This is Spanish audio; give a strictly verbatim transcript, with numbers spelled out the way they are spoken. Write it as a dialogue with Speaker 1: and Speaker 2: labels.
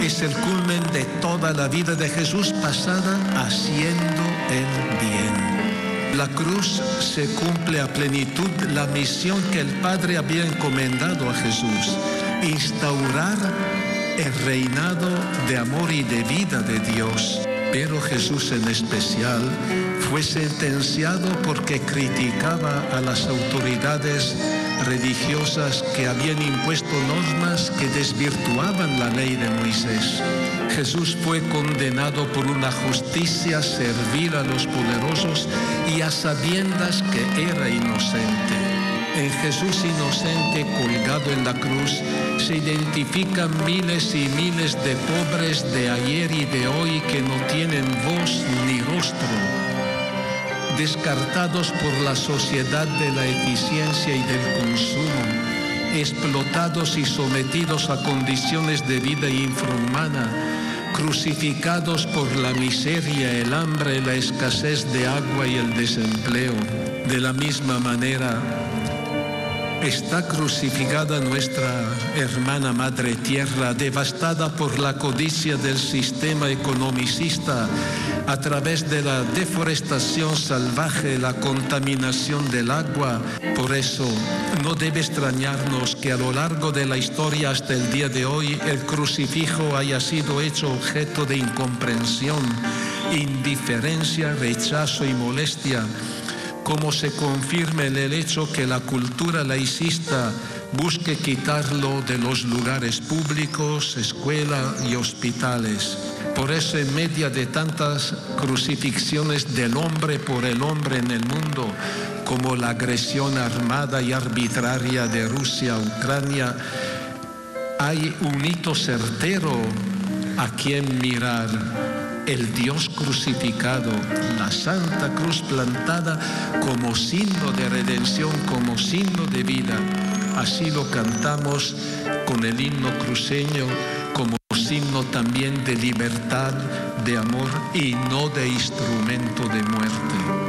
Speaker 1: es el culmen de toda la vida de Jesús pasada haciendo el bien. La cruz se cumple a plenitud la misión que el Padre había encomendado a Jesús: instaurar el reinado de amor y de vida de Dios. Pero Jesús en especial fue sentenciado porque criticaba a las autoridades religiosas que habían impuesto normas que desvirtuaban la ley de Moisés. Jesús fue condenado por una justicia servil a los poderosos y a sabiendas que era inocente. En Jesús inocente colgado en la cruz se identifican miles y miles de pobres de ayer y de hoy que no tienen voz ni rostro, descartados por la sociedad de la eficiencia y del consumo, explotados y sometidos a condiciones de vida infrahumana, crucificados por la miseria, el hambre, la escasez de agua y el desempleo. De la misma manera, está crucificada nuestra hermana Madre Tierra, devastada por la codicia del sistema economicista a través de la deforestación salvaje, la contaminación del agua. Por eso, no debe extrañarnos que a lo largo de la historia hasta el día de hoy el crucifijo haya sido hecho objeto de incomprensión, indiferencia, rechazo y molestia, como se confirma en el hecho que la cultura laicista busque quitarlo de los lugares públicos, escuelas y hospitales. Por eso, en medio de tantas crucifixiones del hombre por el hombre en el mundo, como la agresión armada y arbitraria de Rusia a Ucrania, hay un hito certero a quien mirar: el Dios crucificado, la Santa Cruz plantada como signo de redención, como signo de vida. Así lo cantamos con el himno cruceño, como signo también de libertad, de amor y no de instrumento de muerte.